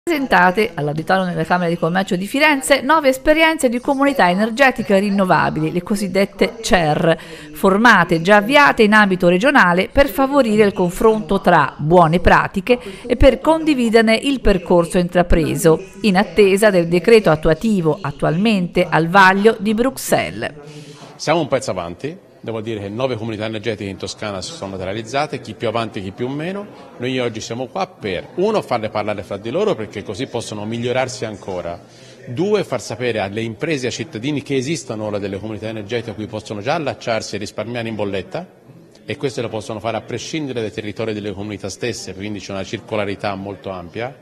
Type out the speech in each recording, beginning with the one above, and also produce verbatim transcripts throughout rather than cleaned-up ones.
Presentate all'Auditorium della Camera di Commercio di Firenze nove esperienze di comunità energetica rinnovabili, le cosiddette C E R, formate già avviate in ambito regionale per favorire il confronto tra buone pratiche e per condividerne il percorso intrapreso, in attesa del decreto attuativo attualmente al vaglio di Bruxelles. Siamo un pezzo avanti. Devo dire che nove comunità energetiche in Toscana si sono realizzate, chi più avanti chi più meno. Noi oggi siamo qua per, uno, farle parlare fra di loro perché così possono migliorarsi ancora, due, far sapere alle imprese e ai cittadini che esistono ora delle comunità energetiche a cui possono già allacciarsi e risparmiare in bolletta, e questo lo possono fare a prescindere dai territori delle comunità stesse, quindi c'è una circolarità molto ampia.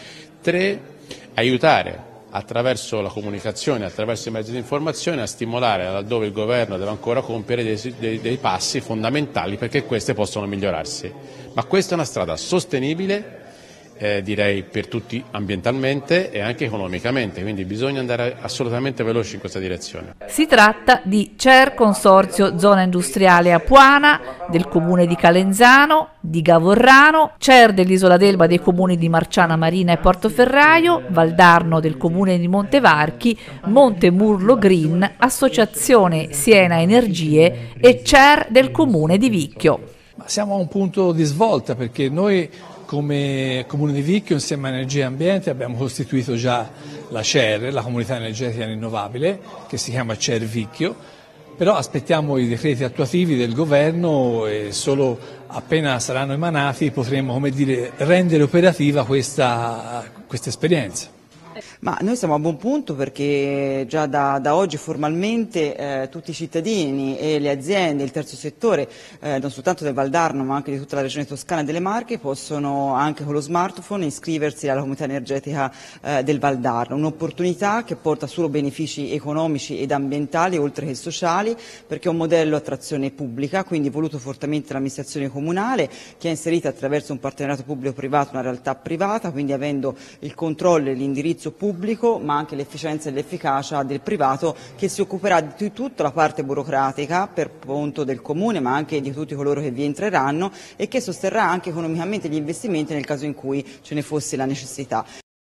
Tre, aiutare attraverso la comunicazione, attraverso i mezzi di informazione, a stimolare laddove il governo deve ancora compiere dei, dei, dei passi fondamentali perché queste possano migliorarsi. Ma questa è una strada sostenibile, eh, direi per tutti ambientalmente e anche economicamente, quindi bisogna andare assolutamente veloci in questa direzione. Si tratta di C E R Consorzio Zona Industriale Apuana, del Comune di Calenzano, di Gavorrano, C E R dell'Isola d'Elba dei comuni di Marciana Marina e Portoferraio, Valdarno del Comune di Montevarchi, Montemurlo Green, Associazione Siena Energie e C E R del Comune di Vicchio. Ma siamo a un punto di svolta perché noi come Comune di Vicchio insieme a Energia e Ambiente abbiamo costituito già la C E R, la Comunità Energetica Rinnovabile, che si chiama C E R Vicchio, però aspettiamo i decreti attuativi del governo e solo appena saranno emanati potremo, come dire, rendere operativa questa, questa esperienza. Ma noi siamo a buon punto perché già da, da oggi formalmente eh, tutti i cittadini e le aziende, il terzo settore, eh, non soltanto del Valdarno ma anche di tutta la regione toscana e delle Marche, possono anche con lo smartphone iscriversi alla comunità energetica eh, del Valdarno, un'opportunità che porta solo benefici economici ed ambientali oltre che sociali, perché è un modello a trazione pubblica, quindi voluto fortemente dall'amministrazione comunale che ha inserito attraverso un partenariato pubblico-privato una realtà privata, quindi avendo il controllo e l'indirizzo pubblico ma anche l'efficienza e l'efficacia del privato che si occuperà di tutta la parte burocratica per conto del comune ma anche di tutti coloro che vi entreranno e che sosterrà anche economicamente gli investimenti nel caso in cui ce ne fosse la necessità.